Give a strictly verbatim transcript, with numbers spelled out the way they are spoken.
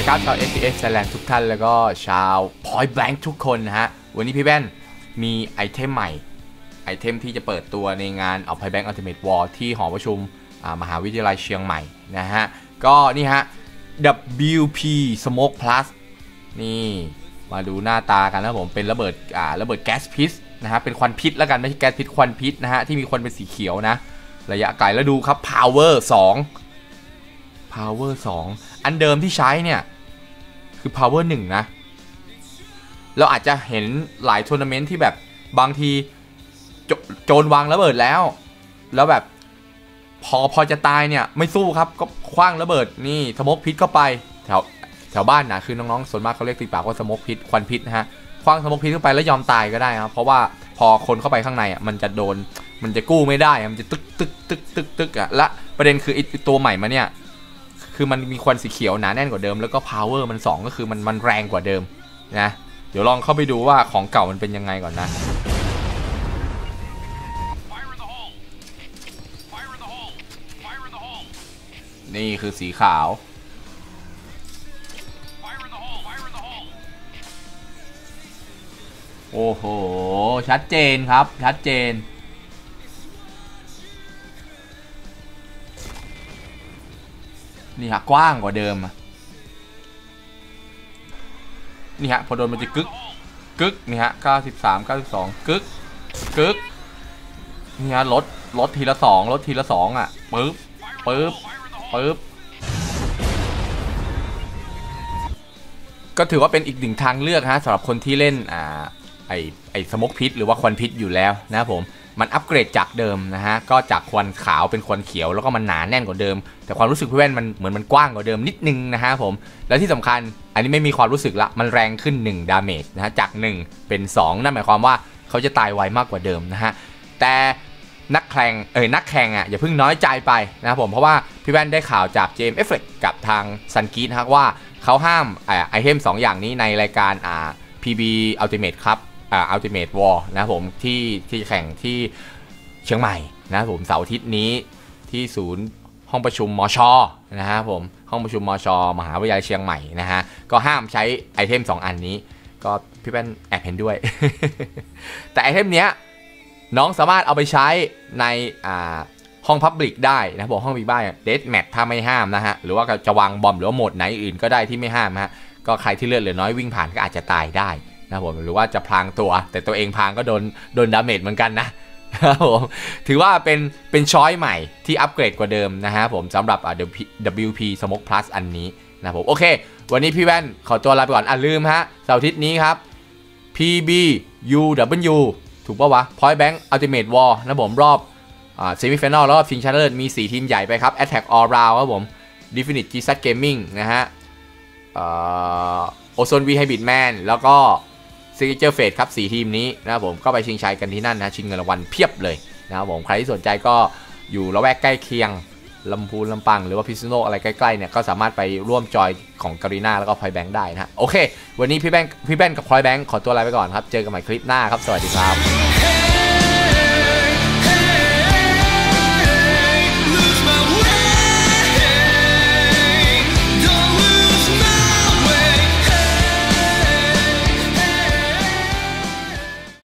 ดีครับชาว เอฟ พี เอส Thailand ทุกท่านแล้วก็ชาว Point Blank ทุกคนนะฮะวันนี้พี่แว่นมีไอเทมใหม่ไอเทมที่จะเปิดตัวในงาน Point Blank Ultimate War ที่หอประชุมมหาวิทยาลัยเชียงใหม่นะฮะก็นี่ฮะ ดับเบิลยู พี Smoke Plus นี่มาดูหน้าตากันนะผมเป็นระเบิดอ่าระเบิดแก๊สพิษนะฮะเป็นควันพิษแล้วกันไม่ใช่แก๊สพิษควันพิษนะฮะที่มีควันเป็นสีเขียวนะระยะไกลแล้วดูครับ Power สอง Power สองอันเดิมที่ใช้เนี่ยคือ Power หนึ่งนะเราอาจจะเห็นหลายทัวร์นาเมนต์ที่แบบบางทีโจรวางระเบิดแล้วแล้วแบบพอพอจะตายเนี่ยไม่สู้ครับก็คว้างระเบิดนี่สโมกพิษเข้าไปแถวแถวบ้านนะคือน้องๆส่วนมากเขาเรียกตีปากว่าสโมกพิษควันพิษนะฮะคว้างสโมกพิษเข้าไปแล้วยอมตายก็ได้ครับเพราะว่าพอคนเข้าไปข้างในอ่ะมันจะโดนมันจะกู้ไม่ได้มันจะตึกตึกตึกตึกตึกอ่ะและประเด็นคือไอ้ตัวใหม่มาเนี่ยคือมันมีควันสีเขียวหนาแน่นกว่าเดิมแล้วก็ power มันสองก็คือมันมันแรงกว่าเดิมนะเดี๋ยวลองเข้าไปดูว่าของเก่ามันเป็นยังไงก่อนนะนี่คือสีขาวโอ้โหชัดเจนครับชัดเจนนี่ฮะกว้างกว่าเดิมนี่ฮะพอโดนมันจะกึกกึกนี่ฮะเก้าสิบสาม เก้าสิบสองกึกกึกนี่ฮะลดลดทีละสองลดทีละสองอ่ะปึ๊บปึ๊บปึ๊บก็ถือว่าเป็นอีกหนึ่งทางเลือกฮะสำหรับคนที่เล่นอ่าไอไอสโมกพิษหรือว่าควันพิษอยู่แล้วนะผมมันอัปเกรดจากเดิมนะฮะก็จากควันขาวเป็นควันเขียวแล้วก็มันหนาแน่นกว่าเดิมแต่ความรู้สึกพี่แว่นมันเหมือนมันกว้างกว่าเดิมนิดนึงนะฮะผมแล้วที่สำคัญอันนี้ไม่มีความรู้สึกละมันแรงขึ้นหนึ่งดาเมจนะฮะจากหนึ่งเป็นสองนั่นหมายความว่าเขาจะตายไวมากกว่าเดิมนะฮะแต่นักแข่งเอ่ยนักแข่งอ่ะอย่าเพิ่งน้อยใจไปนะครับผมเพราะว่าพี่แว่นได้ข่าวจาก เจ เอ็ม Effect กับทางซันกีนะฮะว่าเขาห้ามไอเทมสองอย่างนี้ในรายการอ่า พี บี Ultimate ครับอ่า Ultimate War นะครับผมที่ที่แข่งที่เชียงใหม่นะครับผมเสาร์อาทิตย์นี้ที่ศูนย์ห้องประชุมมชนะฮะผมห้องประชุมมชมหาวิทยาลัยเชียงใหม่นะฮะก็ห้ามใช้ไอเทมสองอันนี้ก็พี่แว่นแอบเห็นด้วย แต่ไอเทมเนี้ยน้องสามารถเอาไปใช้ในอ่าห้อง Public ได้นะบอกห้อง Public บ้านเดธแมทถ้าไม่ห้ามนะฮะหรือว่าจะวางบอมหรือว่าโหมดไหนอื่นก็ได้ที่ไม่ห้ามฮะก็ใครที่เลือดเหลือน้อยวิ่งผ่านก็อาจจะตายได้นะผมหรือว่าจะพลางตัวแต่ตัวเองพลางก็โดนโดนดาเมจเหมือนกันนะครับผมถือว่าเป็นเป็นช้อยใหม่ที่อัปเกรดกว่าเดิมนะฮะผมสำหรับ ดับเบิลยู พี Smoke Plus อันนี้นะผมโอเควันนี้พี่แว่นขอตัวลาไปก่อนอ่ะลืมฮะเสาร์อาทิตย์นี้ครับ พี บี ยู ดับเบิลยู ถูกป่าววะ Point Blank Ultimate War นะผมรอบอ่าเซมิไฟแนลรอบชิงชนะเลิศมีสี่ทีมใหญ่ไปครับ Attack All Round ครับผม Definite จี ซัด Gaming นะฮะอ่า Ozone V Hybrid Man แล้วก็ Signature Fate ครับสี่ทีมนี้นะครับผมก็ไปชิงชัยกันที่นั่นนะชิงเงินรางวัลเพียบเลยนะครับผมใครที่สนใจก็อยู่ละแวกใกล้เคียงลำพูนลำปางหรือว่าพิษณุโลกอะไรใกล้ๆเนี่ยก็สามารถไปร่วมจอยของการีนาแล้วก็พอยแบงค์ได้นะโอเควันนี้พี่แบงค์พี่แบงค์กับพอยแบงค์ขอตัวลาไปก่อนครับเจอกันใหม่คลิปหน้าครับสวัสดีครับ